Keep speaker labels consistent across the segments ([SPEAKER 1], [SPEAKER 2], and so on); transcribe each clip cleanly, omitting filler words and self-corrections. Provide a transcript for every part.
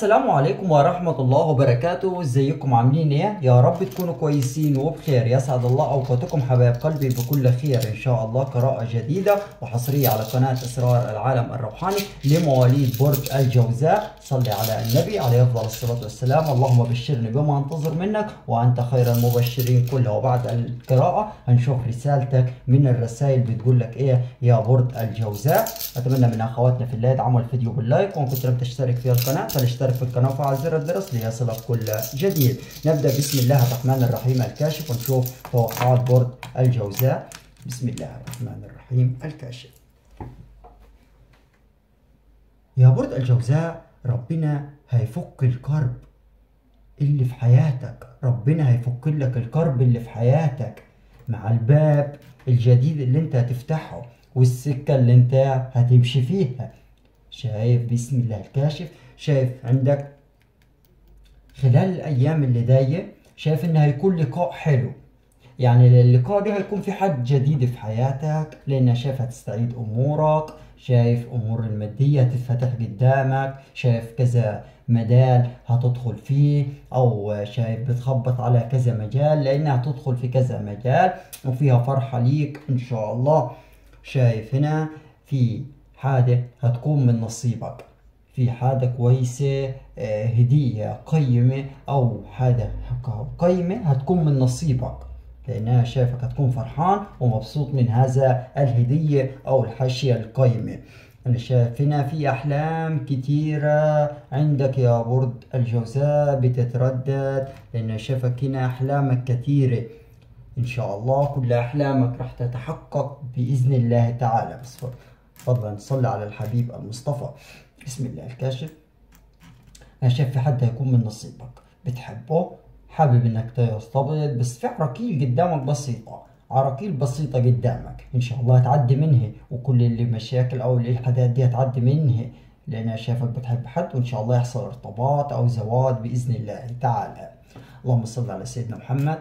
[SPEAKER 1] السلام عليكم ورحمة الله وبركاته. ازيكم عاملين ايه؟ يا رب تكونوا كويسين وبخير. يسعد الله اوقاتكم حبايب قلبي بكل خير ان شاء الله. قراءة جديدة وحصرية على قناة اسرار العالم الروحاني لمواليد برج الجوزاء. صلي على النبي عليه افضل الصلاة والسلام. اللهم بشرني بما انتظر منك وانت خير المبشرين كلها. وبعد القراءة هنشوف رسالتك من الرسائل بتقول لك ايه يا برج الجوزاء. اتمنى من اخواتنا في الله يدعموا الفيديو باللايك، وان كنت لم تشترك في القناة فاشترك في القناة وفعل زر الجرس ليصلك كل جديد. نبدأ بسم الله الرحمن الرحيم الكاشف ونشوف توقعات برج الجوزاء. بسم الله الرحمن الرحيم الكاشف. يا برج الجوزاء، ربنا هيفك الكرب اللي في حياتك، ربنا هيفك لك الكرب اللي في حياتك مع الباب الجديد اللي انت هتفتحه والسكة اللي انت هتمشي فيها. شايف بسم الله الكاشف، شايف عندك خلال الايام اللي جايه، شايف ان هيكون لقاء حلو. يعني اللقاء ده هيكون في حد جديد في حياتك، لان شايف هتستعيد امورك، شايف امور الماديه هتتفتح قدامك، شايف كذا مجال هتدخل فيه، او شايف بتخبط على كذا مجال لانها هتدخل في كذا مجال وفيها فرحه ليك ان شاء الله. شايف هنا في حاجه هتكون من نصيبك، في حاجة كويسة، هدية قيمة أو حاجة قيمة هتكون من نصيبك، لأنها شايفك هتكون فرحان ومبسوط من هذا الهدية أو الحاشية القيمة. أنا شايف هنا في أحلام كتيرة عندك يا برج الجوزاء بتتردد، لأن شايفك هنا أحلامك كتيرة إن شاء الله. كل أحلامك راح تتحقق بإذن الله تعالى. بس فضلا صلي على الحبيب المصطفى. بسم الله الكاشف. انا شايف في حد هيكون من نصيبك بتحبه، حابب انك ترتبط، بس في عراقيل قدامك بسيطة، عراقيل بسيطة قدامك ان شاء الله هتعدي منها، وكل اللي مشاكل او الحاجات دي هتعدي منها، لان انا شايفك بتحب حد وان شاء الله يحصل ارتباط او زواج باذن الله تعالى. اللهم صل على سيدنا محمد.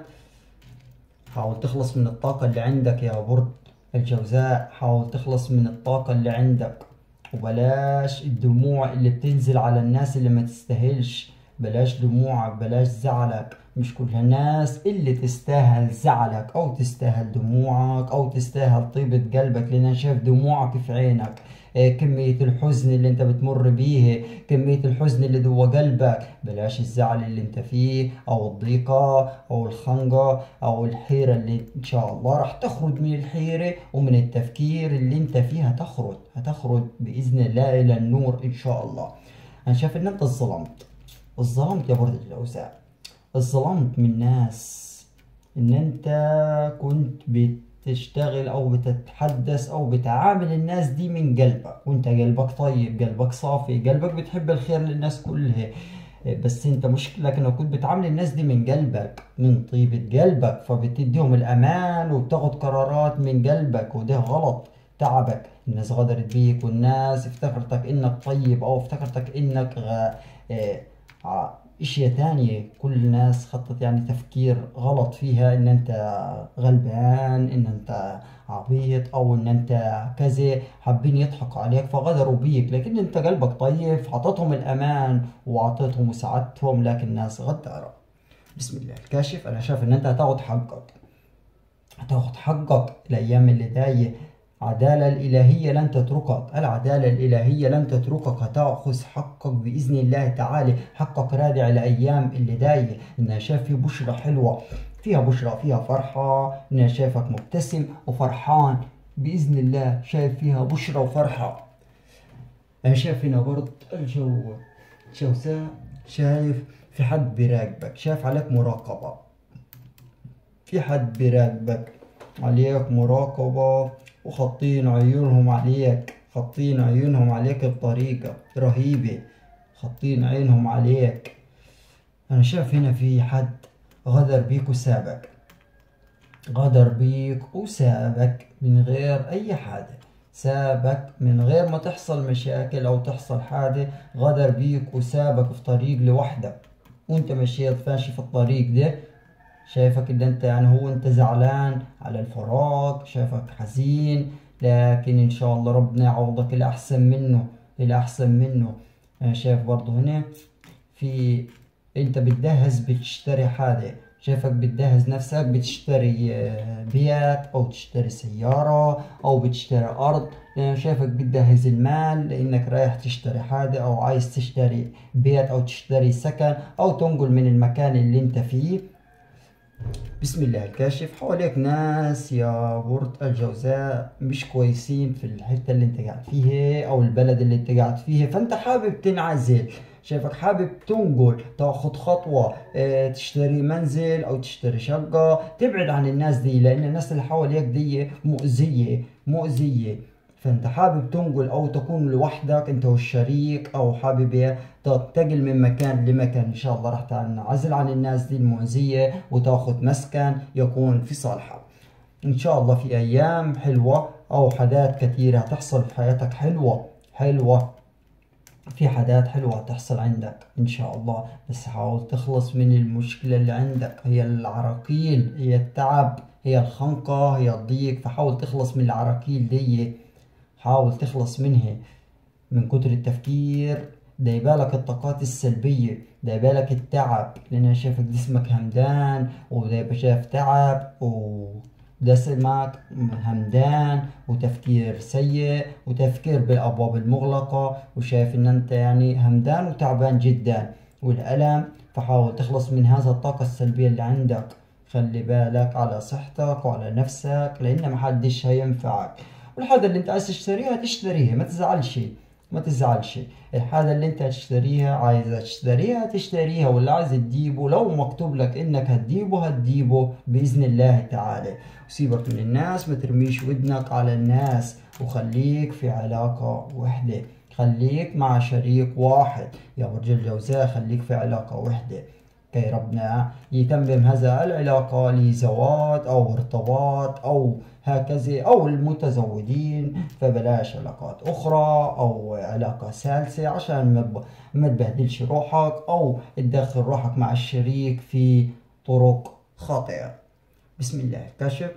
[SPEAKER 1] حاول تخلص من الطاقة اللي عندك يا برج الجوزاء، حاول تخلص من الطاقة اللي عندك، وبلاش الدموع اللي بتنزل على الناس اللي ما تستاهلش. بلاش دموعك، بلاش زعلك، مش كل الناس اللي تستاهل زعلك او تستاهل دموعك او تستاهل طيبة قلبك، لان انا شايف دموعك في عينك، كمية الحزن اللي انت بتمر بيه، كمية الحزن اللي جوا قلبك. بلاش الزعل اللي انت فيه او الضيقة او الخنقة او الحيرة اللي ان شاء الله راح تخرج من الحيرة ومن التفكير اللي انت فيه. هتخرج بإذن الله الى النور ان شاء الله. انا شايف ان انت اتظلمت يا برج الجوزاء، اتظلمت من ناس، ان انت كنت بتشتغل او بتتحدث او بتعامل الناس دي من قلبك، وانت قلبك طيب، قلبك صافي، قلبك بتحب الخير للناس كلها، بس انت مشكلتك انك كنت بتعامل الناس دي من قلبك، من طيبة قلبك، فبتديهم الامان وبتاخد قرارات من قلبك، وده غلط. تعبك، الناس غدرت بيك، والناس افتكرتك انك طيب او افتكرتك انك اشياء تانية. كل الناس خطت يعني تفكير غلط فيها، ان انت غلبان، ان انت عبيط، او ان انت كذا، حابين يضحكوا عليك فغدروا بيك، لكن انت قلبك طيب، عطيتهم الامان وعطيتهم وساعدتهم، لكن الناس غدروا. بسم الله الكاشف. انا شايف ان انت هتاخد حقك، هتاخد حقك الايام اللي جايه. العدالة الإلهية لن تتركك، العدالة الإلهية لن تتركك، هتأخذ حقك بإذن الله تعالى. حقك رادع الأيام اللي جاية. إن شايف في بشرة حلوة، فيها بشرة، فيها فرحة، إن شايفك مبتسم وفرحان بإذن الله. شايف فيها بشرة وفرحة. أنا شايف هنا برضه الجوزاء، شايف في حد بيراقبك، شايف عليك مراقبة، في حد بيراقبك، عليك مراقبة، وخطين عيونهم عليك، خطين عيونهم عليك بطريقة رهيبة، خطين عينهم عليك. أنا شايف هنا في حد غدر بيك وسابك، غدر بيك وسابك من غير أي حاجة، سابك من غير ما تحصل مشاكل أو تحصل حاجة، غدر بيك وسابك في طريق لوحدك، وانت ماشي في الطريق ده. شايفك ان انت يعني هو انت زعلان على الفراق، شايفك حزين، لكن ان شاء الله ربنا يعوضك الى احسن منه، الى احسن منه. انا شايف برضه هنا في انت بتجهز بتشتري حاجة، شايفك بتجهز نفسك بتشتري بيت او تشتري سيارة او بتشتري ارض، لان شايفك بتجهز المال لانك رايح تشتري حاجة او عايز تشتري بيت او تشتري سكن او تنقل من المكان اللي انت فيه. بسم الله الكاشف. حواليك ناس يا برج الجوزاء مش كويسين في الحتة اللي انت قاعد فيها او البلد اللي انت قاعد فيها، فانت حابب تنعزل، شايفك حابب تنقل تاخد خطوة تشتري منزل او تشتري شقة تبعد عن الناس دي، لان الناس اللي حواليك دي مؤذية مؤذية. فانت حابب تنقل او تكون لوحدك انت والشريك، او حابب تنتقل من مكان لمكان. ان شاء الله راح تنعزل عن الناس دي المؤذية وتاخذ مسكن يكون في صالحك. ان شاء الله في ايام حلوة او حاجات كثيرة هتحصل في حياتك حلوة حلوة، في حاجات حلوة هتحصل عندك ان شاء الله، بس حاول تخلص من المشكلة اللي عندك، هي العراقيل، هي التعب، هي الخنقة، هي الضيق. فحاول تخلص من العراقيل دي، حاول تخلص منها من كتر التفكير. ده يبالك الطاقات السلبية، ده يبالك التعب، لأن أنا شايفك جسمك همدان، وده يبقى شايف تعب ودسمك همدان وتفكير سيء وتفكير بالأبواب المغلقة، وشايف إن أنت يعني همدان وتعبان جدا والألم. فحاول تخلص من هذا الطاقة السلبية اللي عندك، خلي بالك على صحتك وعلى نفسك، لأن محدش هينفعك. والحاجة اللي انت عايز تشتريها تشتريها، ما تزعلش ما تزعلش. الحاجة اللي انت هتشتريها عايزة تشتريها تشتريها، واللي عايز تجيبه لو مكتوب لك انك هتجيبه هتجيبه بإذن الله تعالى. وسيبك من الناس، ما ترميش ودنك على الناس، وخليك في علاقة وحدة، خليك مع شريك واحد يا برج الجوزاء، خليك في علاقة وحدة كي ربنا يتمم هذا العلاقة لزواج أو ارتباط أو هكذا، أو المتزوجين فبلاش علاقات أخرى أو علاقة ثالثة عشان ما تبهدلش روحك أو تدخل روحك مع الشريك في طرق خاطئة. بسم الله الكاشف.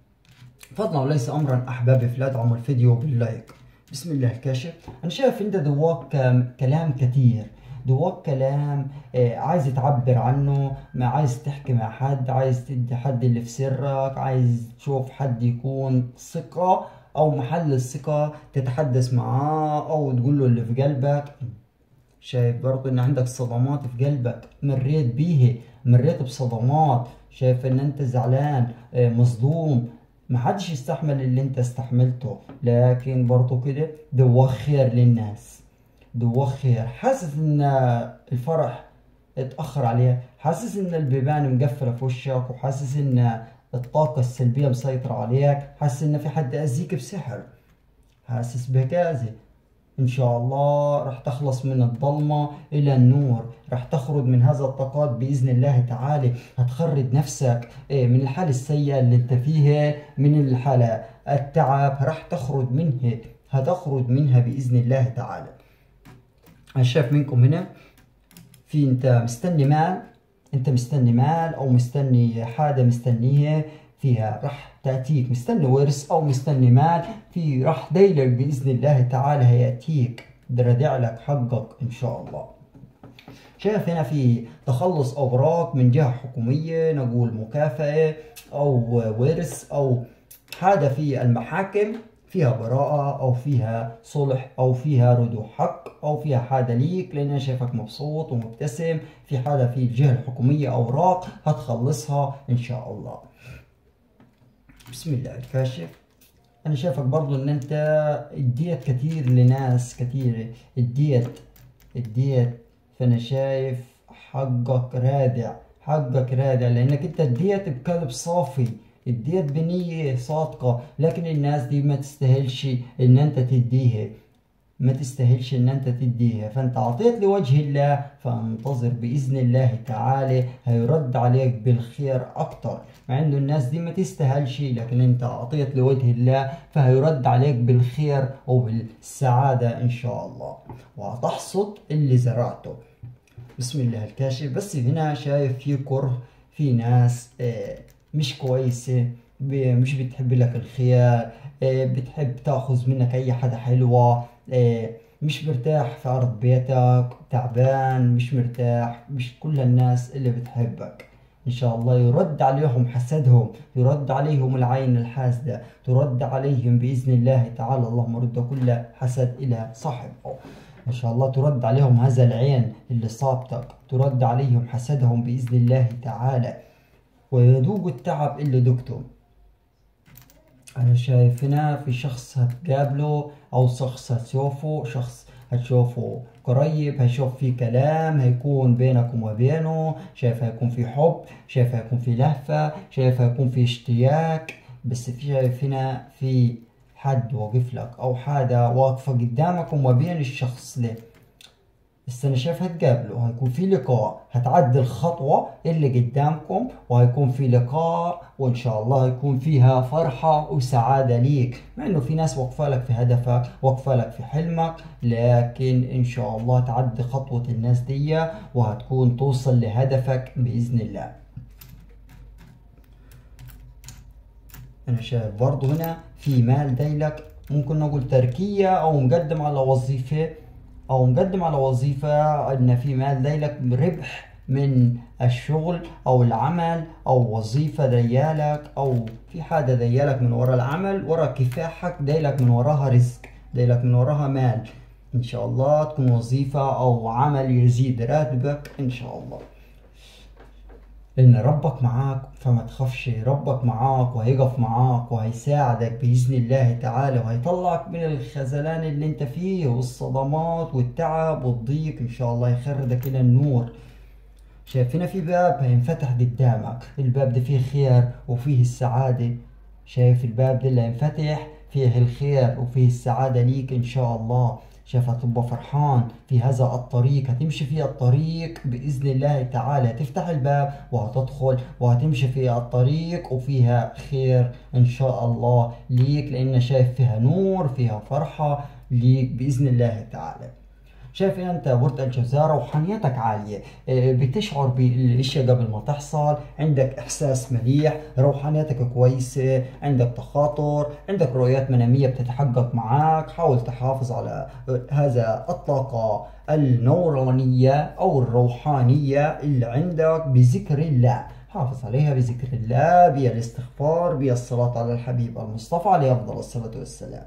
[SPEAKER 1] فضلا وليس أمرا أحبابي فلا تدعموا الفيديو باللايك. بسم الله الكاشف. أنا شايف أنت دواك كلام كتير، دواك كلام عايز تعبر عنه، ما عايز تحكي مع حد، عايز تدي حد اللي في سرك، عايز تشوف حد يكون ثقة أو محل الثقة تتحدث معاه أو تقول له اللي في قلبك. شايف برضه إن عندك صدمات في قلبك مريت بيه، مريت بصدمات، شايف إن أنت زعلان مصدوم، محدش يستحمل اللي أنت استحملته، لكن برضه كده دواك خير للناس، دواك خير. حاسس ان الفرح اتأخر عليه، حاسس ان البيبان مقفلة في وشك، وحاسس ان الطاقة السلبية مسيطرة عليك، حاسس ان في حد أذيك بسحر، حاسس بهكذا. ان شاء الله راح تخلص من الظلمة الى النور، راح تخرج من هذا الطاقات بإذن الله تعالى، هتخرج نفسك من الحالة السيئة اللي انت فيها، من الحالة التعب راح تخرج منها، هتخرج منها بإذن الله تعالى. أنا شايف منكم هنا في انت مستني مال، انت مستني مال او مستني حاجة مستنيها فيها راح تأتيك، مستني ورث او مستني مال في راح دايلك بإذن الله تعالى هيأتيك، رادع لك حقك ان شاء الله. شايف هنا في تخلص اوراق من جهة حكومية، نقول مكافأة او ورث او حاجة في المحاكم فيها براءة أو فيها صلح أو فيها ردوح حق أو فيها حاجة ليك، لأن أنا شايفك مبسوط ومبتسم في حاجة في الجهة الحكومية أوراق هتخلصها إن شاء الله. بسم الله الكاشف. أنا شايفك برضو إن أنت اديت كتير لناس كتيرة، اديت فأنا شايف حقك رادع، حقك رادع، لأنك أنت اديت بقلب صافي، اديت بنية صادقة، لكن الناس دي ما تستاهلش ان انت تديها، ما تستاهلش ان انت تديها، فانت اعطيت لوجه الله، فانتظر باذن الله تعالى هيرد عليك بالخير اكتر، مع انه الناس دي ما تستاهلش، لكن انت اعطيت لوجه الله فهيرد عليك بالخير وبالسعادة ان شاء الله، وهتحصد اللي زرعته. بسم الله الكاشف. بس هنا شايف في كره، في ناس مش كويسة، مش بتحب لك الخير، بتحب تاخذ منك اي حاجة حلوة، مش مرتاح في أرض بيتك، تعبان، مش مرتاح، مش كل الناس اللي بتحبك. إن شاء الله يرد عليهم حسدهم، يرد عليهم العين الحاسدة، ترد عليهم بإذن الله تعالى. اللهم رد كل حسد إلى صاحبه. إن شاء الله ترد عليهم هذا العين اللي صابتك، ترد عليهم حسدهم بإذن الله تعالى، ويذوقوا التعب اللي دقته. أنا شايف هنا في شخص هتقابله أو شخص هتشوفه، شخص هتشوفه قريب، هيشوف في كلام هيكون بينكم وبينه، شايف هيكون في حب، شايف هيكون في لهفة، شايف هيكون في اشتياق. بس في شايف هنا في حد واقف لك أو حاجة واقفة قدامكم وبين الشخص ده. بس أنا شايف هتقابله، هيكون في لقاء، هتعدي الخطوة اللي قدامكم وهيكون في لقاء، وإن شاء الله هيكون فيها فرحة وسعادة ليك. مع إنه في ناس واقفة لك في هدفك، واقفة لك في حلمك، لكن إن شاء الله تعدي خطوة الناس دي وهتكون توصل لهدفك بإذن الله. أنا شايف برضو هنا في مال دايلك، ممكن نقول تركية أو مقدم على وظيفة، أو مقدم على وظيفة إن في مال دايلك ربح من الشغل أو العمل أو وظيفة ديالك، أو في حاجة ديالك من وراء العمل، وراء كفاحك دايلك من وراها رزق، دايلك من وراها مال. إن شاء الله تكون وظيفة أو عمل يزيد راتبك إن شاء الله، لأن ربك معاك فما تخافش. ربك معاك وهيقف معاك وهيساعدك بإذن الله تعالى، وهيطلعك من الخذلان اللي انت فيه والصدمات والتعب والضيق. إن شاء الله يخرجك إلى النور. شايف هنا في باب هينفتح قدامك، الباب ده فيه خير وفيه السعادة. شايف الباب ده اللي هينفتح فيه الخير وفيه السعادة ليك إن شاء الله. شايف هتبقى فرحان في هذا الطريق، هتمشي في الطريق بإذن الله تعالى، تفتح الباب وهتدخل وهتمشي في الطريق وفيها خير إن شاء الله ليك، لأن شايف فيها نور، فيها فرحة ليك بإذن الله تعالى. شايف ان انت برج الجوزاء روحانيتك عالية، بتشعر بالاشياء قبل ما تحصل، عندك احساس مليح، روحانيتك كويسة، عندك تخاطر، عندك رؤيات منامية بتتحقق معاك. حاول تحافظ على هذا الطاقة النورانية او الروحانية اللي عندك بذكر الله. حافظ عليها بذكر الله، بالاستغفار، بالصلاة على الحبيب المصطفى عليه افضل الصلاة والسلام.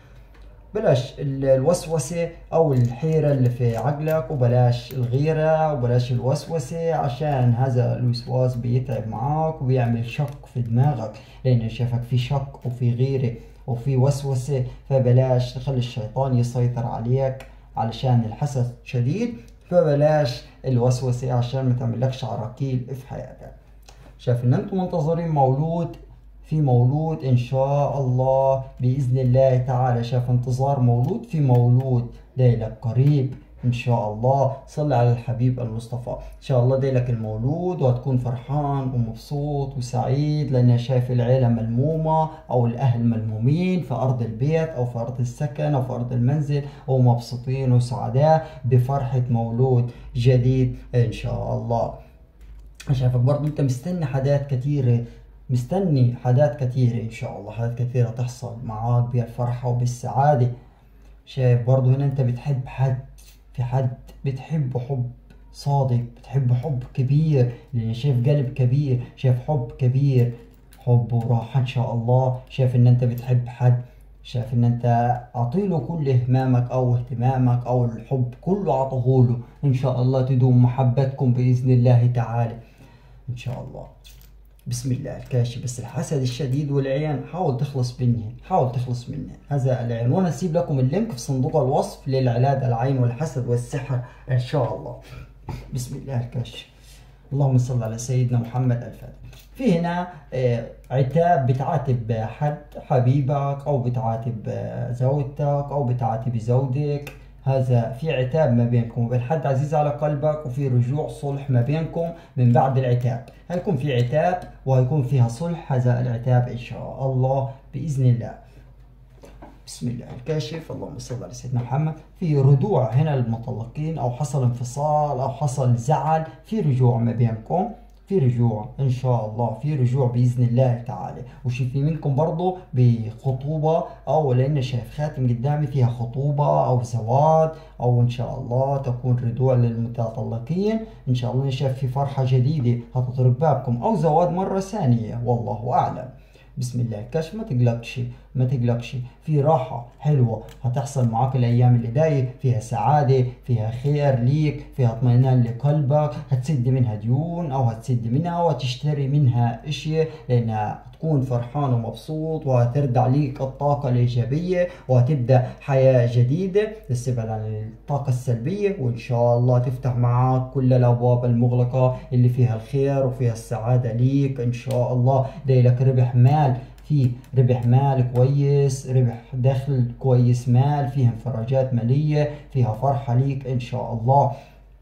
[SPEAKER 1] بلاش الوسوسة أو الحيرة اللي في عقلك، وبلاش الغيرة، وبلاش الوسوسة، عشان هذا الوسواس بيتعب معاك وبيعمل شك في دماغك، لأن شافك في شك وفي غيرة وفي وسوسة. فبلاش تخلي الشيطان يسيطر عليك علشان الحسد شديد، فبلاش الوسوسة عشان ما تعملكش عراكيل في حياتك. شايف إن أنتم منتظرين مولود، في مولود إن شاء الله بإذن الله تعالى. شاف انتظار مولود، في مولود دايلك قريب إن شاء الله. صلي على الحبيب المصطفى. إن شاء الله دايلك المولود وهتكون فرحان ومبسوط وسعيد، لأن شايف العيلة ملمومة أو الأهل ملمومين في أرض البيت أو في أرض السكن أو في أرض المنزل، ومبسوطين وسعداء بفرحة مولود جديد إن شاء الله. شايفك برضو أنت مستني حاجات كتيرة، مستني حاجات كتيرة إن شاء الله، حاجات كتيرة تحصل معاك بالفرحة وبالسعادة. شايف برضو هنا أنت بتحب حد، في حد بتحب حب صادق، بتحب حب كبير، لأن شايف قلب كبير، شايف حب كبير، حب وراحة إن شاء الله. شايف إن أنت بتحب حد، شايف إن أنت أعطيله كل إهمامك أو اهتمامك أو الحب كله عطهوله. إن شاء الله تدوم محبتكم بإذن الله تعالى إن شاء الله. بسم الله الكاشف. بس الحسد الشديد والعين حاول تخلص منه، حاول تخلص منه هذا العين. وانا اسيب لكم اللينك في صندوق الوصف للعلاج العين والحسد والسحر ان شاء الله. بسم الله الكاشف. اللهم صل على سيدنا محمد الفاتح. في هنا عتاب، بتعاتب حد حبيبك او بتعاتب زوجتك او بتعاتب زوجك. هذا في عتاب ما بينكم وبين حد عزيز على قلبك، وفي رجوع صلح ما بينكم من بعد العتاب. هيكون في عتاب وهيكون فيها صلح هذا العتاب إن شاء الله بإذن الله. بسم الله الكاشف. اللهم صل على سيدنا محمد. في رجوع هنا للمطلقين، أو حصل انفصال أو حصل زعل، في رجوع ما بينكم في رجوع ان شاء الله، في رجوع باذن الله تعالى. وشوفي منكم برضه بخطوبه، او لان شايف خاتم قدامي فيها خطوبه او زواج، او ان شاء الله تكون رجوع للمتطلقين. ان شاء الله انا شايف في فرحه جديده هتطرق بابكم، او زواج مره ثانيه، والله اعلم. بسم الله الكشف. ما تقلقش، ما تقلقش، في راحة حلوة هتحصل معاك الأيام اللي جاية، فيها سعادة، فيها خير ليك، فيها اطمئنان لقلبك، هتسد منها ديون أو هتسد منها وهتشتري منها اشياء، لأنها تكون فرحان ومبسوط، وهترجع ليك الطاقة الإيجابية، وهتبدأ حياة جديدة تستبعد عن الطاقة السلبية، وإن شاء الله تفتح معاك كل الأبواب المغلقة اللي فيها الخير وفيها السعادة ليك إن شاء الله. دايلك ربح مال، فيه ربح مال كويس، ربح دخل كويس، مال فيها انفراجات مالية، فيها فرحة ليك إن شاء الله.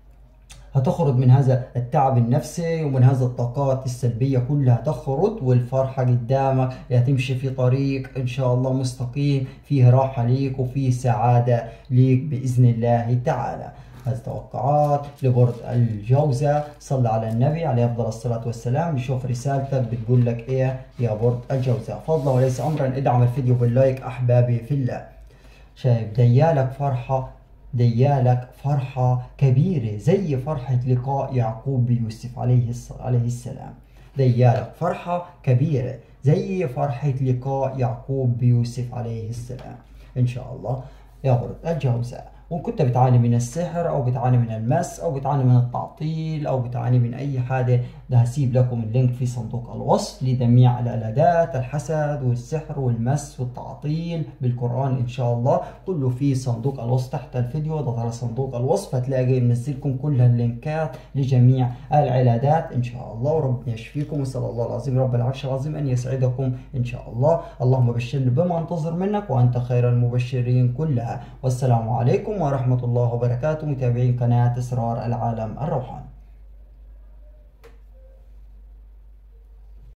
[SPEAKER 1] هتخرج من هذا التعب النفسي ومن هذا الطاقات السلبية كلها، تخرج والفرحة قدامك، هتمشي في طريق إن شاء الله مستقيم، فيه راحة ليك وفيه سعادة ليك بإذن الله تعالى. هذه توقعات لبرج الجوزاء. صلى على النبي عليه أفضل الصلاة والسلام. نشوف رسالتك بتقول لك إيه يا برج الجوزاء. فضلا وليس أمرا ادعم الفيديو باللايك أحبابي في الله. شايف ديالك فرحة، ديالك فرحة كبيرة زي فرحة لقاء يعقوب بيوسف عليه السلام. ديالك فرحة كبيرة زي فرحة لقاء يعقوب بيوسف عليه السلام إن شاء الله يا برج الجوزاء. وإن كنت بتعاني من السحر أو بتعاني من المس أو بتعاني من التعطيل أو بتعاني من أي حاجة، ده هسيب لكم اللينك في صندوق الوصف لجميع العلاجات الحسد والسحر والمس والتعطيل بالقرآن إن شاء الله، كله في صندوق الوصف تحت الفيديو. اضغط على صندوق الوصف هتلاقي منزلكم كل اللينكات لجميع العلاجات إن شاء الله. وربنا يشفيكم، وصلى الله العظيم رب العرش العظيم أن يسعدكم إن شاء الله. اللهم بشرني بما انتظر منك وأنت خير المبشرين كلها. والسلام عليكم ورحمة الله وبركاته، متابعين قناة أسرار العالم الروحاني.